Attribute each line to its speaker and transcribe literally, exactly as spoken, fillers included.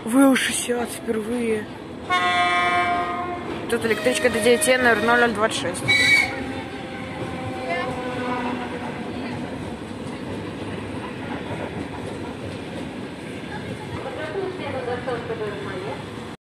Speaker 1: вэ шестьдесят впервые. Тут электричка до девяти ноль ноль двадцать шесть.
Speaker 2: Подготовьте за